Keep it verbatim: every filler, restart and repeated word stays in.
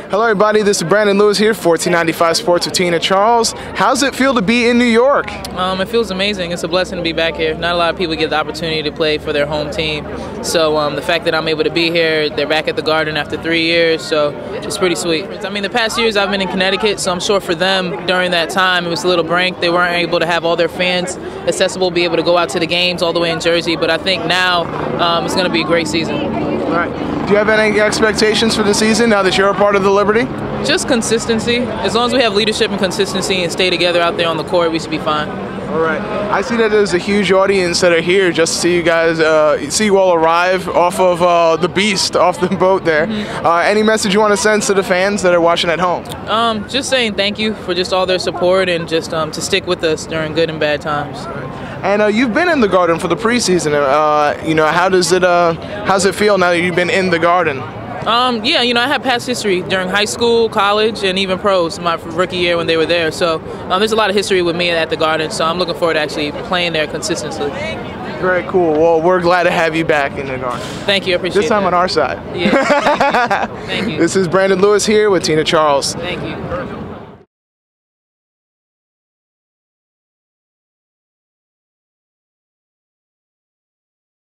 Hello everybody, this is Brandon Lewis here, fourteen ninety-five Sports with Tina Charles. How's it feel to be in New York? Um, it feels amazing. It's a blessing to be back here. Not a lot of people get the opportunity to play for their home team. So um, the fact that I'm able to be here, they're back at the Garden after three years, so it's pretty sweet. I mean, the past years I've been in Connecticut, so I'm sure for them during that time it was a little break. They weren't able to have all their fans accessible, be able to go out to the games all the way in Jersey, but I think now um, it's going to be a great season. All right. Do you have any expectations for the season now that you're a part of the Liberty? Just consistency. As long as we have leadership and consistency and stay together out there on the court, we should be fine. All right. I see that there's a huge audience that are here just to see you guys, uh, see you all arrive off of uh, the Beast, off the boat there. Mm-hmm. uh, any message you want to send to the fans that are watching at home? Um, just saying thank you for just all their support and just um, to stick with us during good and bad times. And uh, you've been in the Garden for the preseason. Uh, you know, how does it, uh, how's it feel now that you've been in the Garden? Um, yeah, you know, I have past history during high school, college, and even pros my rookie year when they were there. So um, there's a lot of history with me at the Garden, so I'm looking forward to actually playing there consistently. Very cool. Well, we're glad to have you back in the Garden. Thank you. I appreciate it. This time that. on our side. Yeah. Thank you. Thank you. This is Brandon Lewis here with Tina Charles. Thank you.